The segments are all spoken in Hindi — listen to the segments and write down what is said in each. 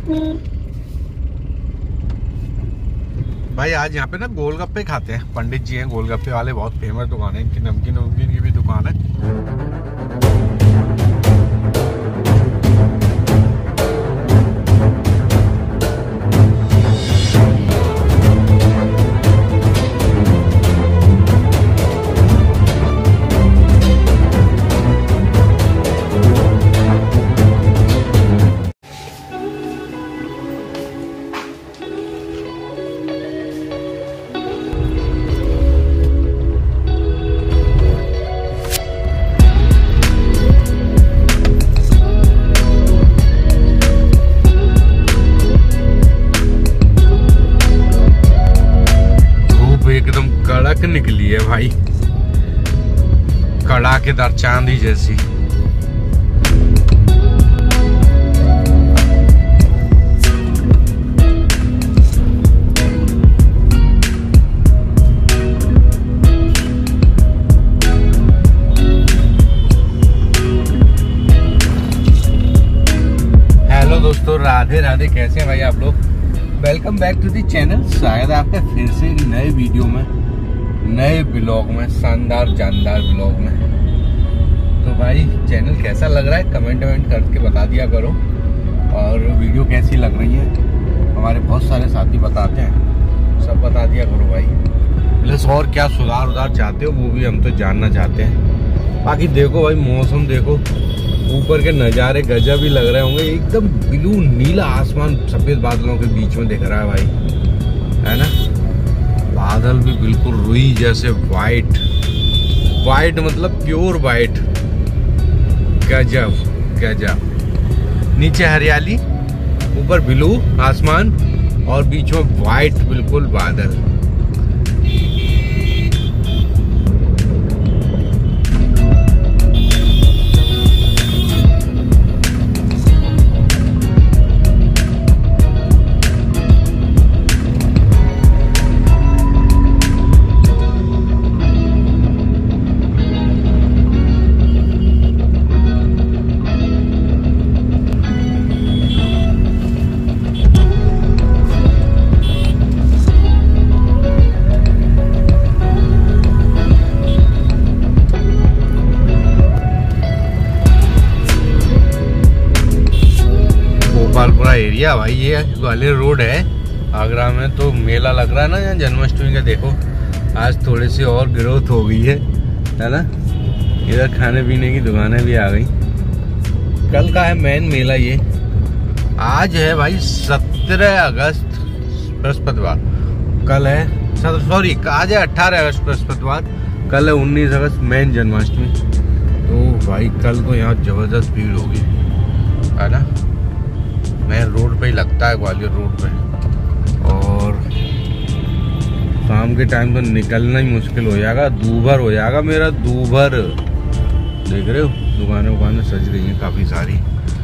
भाई आज यहाँ पे ना गोलगप्पे खाते हैं। पंडित जी हैं गोलगप्पे वाले, बहुत फेमस दुकान है इनकी। नमकीन नमकीन की भी दुकान है। एकदम कड़क निकली है भाई, कड़ाकेदार चांदी जैसी। हेलो दोस्तों, राधे राधे। कैसे हैं भाई आप लोग? Welcome back to the channel. शायद आपका फिर से एक नए वीडियो में, नए ब्लॉग में, शानदार जानदार ब्लॉग में। तो भाई चैनल कैसा लग रहा है कमेंट करके बता दिया करो, और वीडियो कैसी लग रही है हमारे बहुत सारे साथी बताते हैं, सब बता दिया करो भाई। प्लस और क्या सुधार उधार चाहते हो वो भी हम तो जानना चाहते हैं। बाकी देखो भाई, मौसम देखो, ऊपर के नज़ारे गजब ही लग रहे होंगे। एकदम ब्लू नीला आसमान सफेद बादलों के बीच में दिख रहा है भाई, है ना। बादल भी बिल्कुल रुई जैसे वाइट, वाइट मतलब प्योर वाइट। गजब गजब। नीचे हरियाली, ऊपर ब्लू आसमान और बीच में वाइट बिल्कुल बादल। गोपालपुरा एरिया भाई, ये ग्वालियर रोड है आगरा में। तो मेला लग रहा है ना यहाँ जन्माष्टमी का। देखो आज थोड़ी सी और ग्रोथ हो गई है ना। इधर खाने पीने की दुकानें भी आ गई। कल का है मेन मेला ये। आज है भाई 17 अगस्त बृहस्पतिवार। कल है सॉरी आज है 18 अगस्त बृहस्पतिवार। कल है 19 अगस्त मेन जन्माष्टमी। तो भाई कल को यहाँ जबरदस्त भीड़ होगी, है ना। मेन रोड पे ही लगता है, ग्वालियर रोड पे। और शाम के टाइम तो निकलना ही मुश्किल हो जाएगा, दूभर हो जाएगा मेरा, दूभर। देख रहे हो दुकानें सज रही हैं काफी सारी।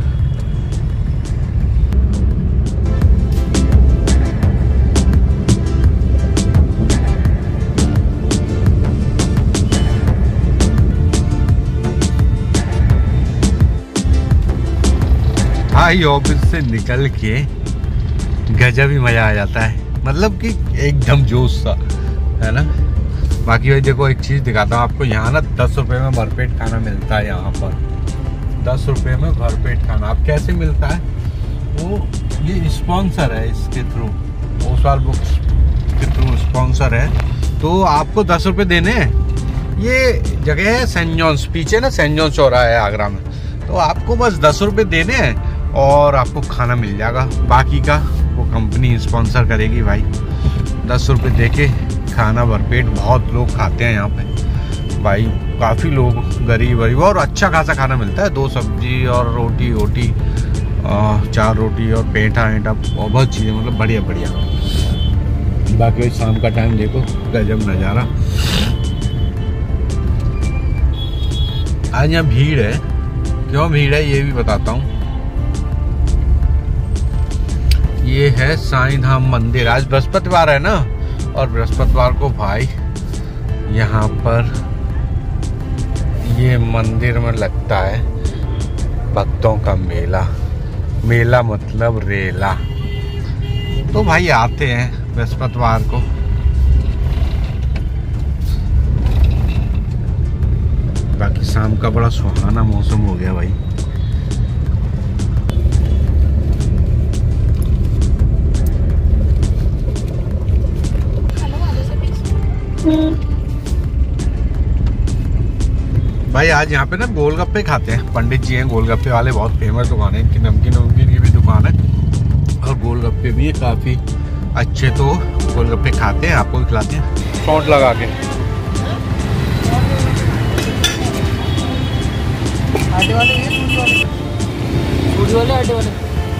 भाई ऑफिस से निकल के गजब ही मजा आ जाता है, मतलब कि एकदम जोश सा, है ना। बाकी भाई देखो एक चीज दिखाता हूँ आपको। यहाँ ना 10 रुपए में भरपेट खाना मिलता है। यहाँ पर 10 रुपए में भरपेट खाना। अब कैसे मिलता है वो, ये स्पॉन्सर है इसके थ्रू, ओसवाल बुक्स के थ्रू स्पॉन्सर है। तो आपको 10 रुपए देने हैं। ये जगह है सेंट जॉन्स, पीछे ना सेंट जॉन्स चौराहा है आगरा में। तो आपको बस 10 रुपए देने हैं और आपको खाना मिल जाएगा। बाकी का वो कंपनी स्पॉन्सर करेगी भाई। 10 रुपए देके खाना भरपेट बहुत लोग खाते हैं यहाँ पे भाई। काफ़ी लोग गरीब गरीब, और अच्छा खासा खाना मिलता है। 2 सब्जी और रोटी 4 रोटी और पेठा एंठा और बहुत चीज़ें, मतलब बढ़िया बढ़िया। बाकी शाम का टाइम देखो गजब नज़ारा। आज यहाँ भीड़ है। क्यों भीड़ है ये भी बताता हूँ। ये है साईं धाम मंदिर। आज बृहस्पतिवार है ना, और बृहस्पतिवार को भाई यहाँ पर ये मंदिर में लगता है भक्तों का मेला। मेला मतलब रेला। तो भाई आते हैं बृहस्पतिवार को। बाकी शाम का बड़ा सुहाना मौसम हो गया भाई। भाई आज यहाँ पे ना गोलगप्पे खाते हैं। पंडित जी हैं गोलगप्पे वाले, बहुत फेमस दुकान है इनकी। नमकीन वमकीन की भी दुकान है और गोलगप्पे भी काफी अच्छे। तो गोलगप्पे खाते हैं, आपको भी खिलाते हैं सौंठ लगा के। आटे वाले आटे वाले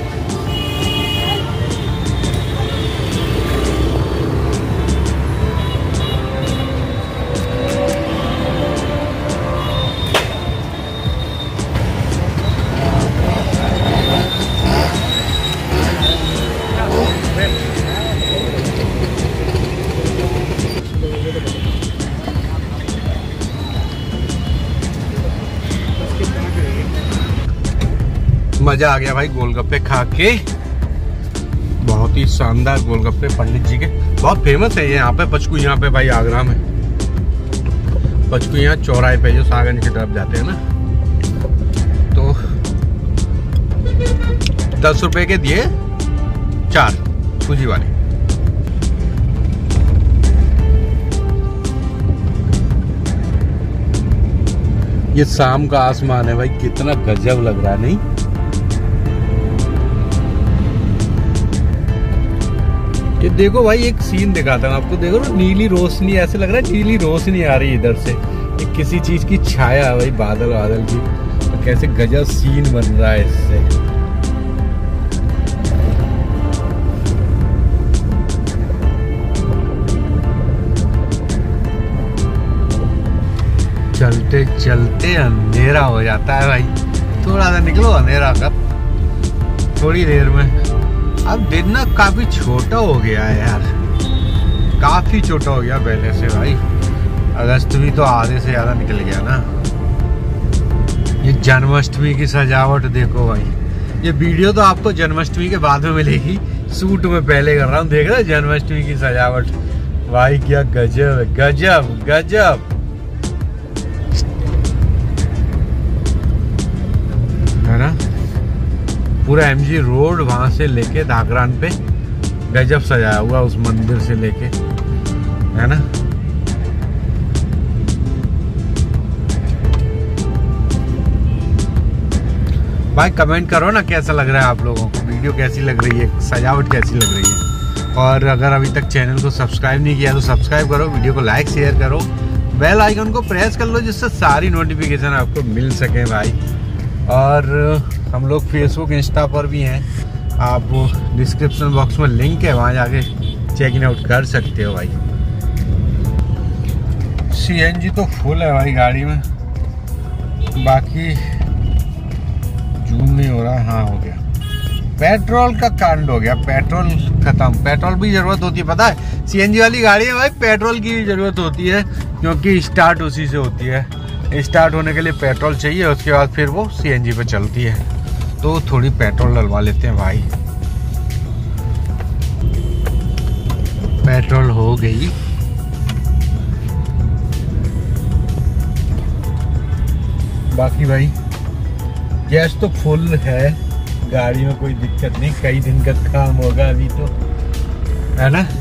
मजा आ गया भाई गोलगप्पे खा के। बहुत ही शानदार गोलगप्पे पंडित जी के, बहुत फेमस है ये यहाँ पे। पचकू यहाँ पे भाई आगरा में, पचकू यहाँ चौराहे पे जो सागंज की तरफ जाते हैं ना। तो 10 रुपए के दिए 4 सूजी वाले। ये शाम का आसमान है भाई, कितना गजब लग रहा है नहीं? ये देखो भाई, एक सीन दिखाता हूँ आपको। देखो ना, नीली रोशनी, ऐसे लग रहा है नीली रोशनी आ रही है इधर से। ये किसी चीज की छाया है भाई, बादल बादल की। तो कैसे गजब सीन बन रहा है इससे। चलते चलते अंधेरा हो जाता है भाई। थोड़ा सा निकलो अंधेरा कर, थोड़ी देर में। अब दिन ना काफी छोटा हो गया है यार, काफी छोटा हो गया पहले से भाई। अगस्त भी तो आधे से ज्यादा निकल गया ना। ये जन्माष्टमी की सजावट देखो भाई। ये वीडियो तो आपको जन्माष्टमी के बाद में मिलेगी, शूट में पहले कर रहा हूँ। देख रहे हो जन्माष्टमी की सजावट भाई, क्या गजब है, गजब गजब है ना। पूरा एमजी रोड वहां से लेके धागरान पे गजब सजाया हुआ, उस मंदिर से लेके, है ना। भाई कमेंट करो ना कैसा लग रहा है आप लोगों को, वीडियो कैसी लग रही है, सजावट कैसी लग रही है। और अगर अभी तक चैनल को सब्सक्राइब नहीं किया तो सब्सक्राइब करो, वीडियो को लाइक शेयर करो, बेल आइकन को प्रेस कर लो जिससे सारी नोटिफिकेशन आपको मिल सके भाई। और हम लोग फेसबुक इंस्टा पर भी हैं, आप डिस्क्रिप्शन बॉक्स में लिंक है, वहाँ जाके चेक इन आउट कर सकते हो भाई। सीएनजी तो फुल है भाई गाड़ी में, बाकी जूम नहीं हो रहा। हाँ हो गया, पेट्रोल का कांड हो गया, पेट्रोल खत्म। पेट्रोल भी जरूरत होती है, पता है सीएनजी वाली गाड़ी है भाई, पेट्रोल की भी जरूरत होती है क्योंकि स्टार्ट उसी से होती है। स्टार्ट होने के लिए पेट्रोल चाहिए, उसके बाद फिर वो सीएनजी पे चलती है। तो थोड़ी पेट्रोल डलवा लेते हैं भाई। पेट्रोल हो गई। बाकी भाई गैस तो फुल है गाड़ी में, कोई दिक्कत नहीं। कई दिन का काम होगा अभी तो, है ना।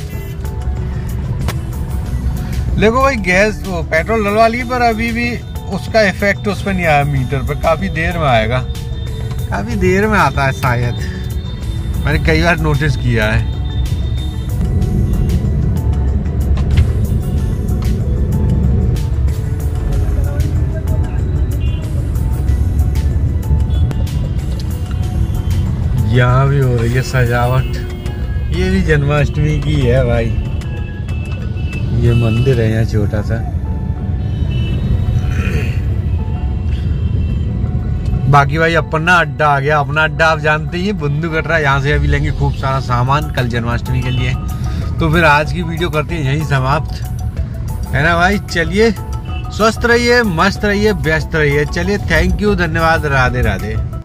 देखो भाई गैस वो पेट्रोल डलवा ली, पर अभी भी उसका इफेक्ट उस पर नहीं आया मीटर पर। काफी देर में आएगा, काफी देर में आता है शायद, मैंने कई बार नोटिस किया है। यहाँ भी हो रही है सजावट, ये भी जन्माष्टमी की है भाई। ये मंदिर है यहाँ छोटा सा। बाकी भाई अपना अड्डा आ गया, अपना अड्डा आप जानते ही, बुंदू कटरा। यहाँ से अभी लेंगे खूब सारा सामान कल जन्माष्टमी के लिए। तो फिर आज की वीडियो करते हैं यहीं समाप्त, है ना भाई। चलिए स्वस्थ रहिए, मस्त रहिए, व्यस्त रहिए। चलिए थैंक यू, धन्यवाद, राधे राधे।